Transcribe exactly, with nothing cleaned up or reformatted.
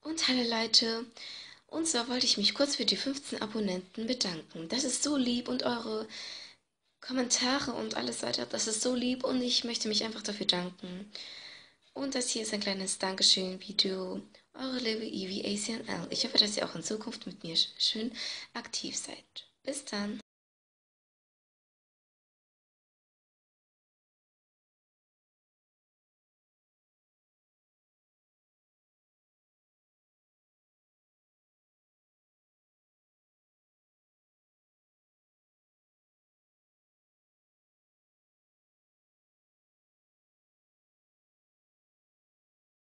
Und hallo Leute, und zwar wollte ich mich kurz für die fünfzehn Abonnenten bedanken. Das ist so lieb und eure Kommentare und alles weiter, das ist so lieb und ich möchte mich einfach dafür danken. Und das hier ist ein kleines Dankeschön-Video. Eure liebe Evie A C N L. Ich hoffe, dass ihr auch in Zukunft mit mir schön aktiv seid. Bis dann.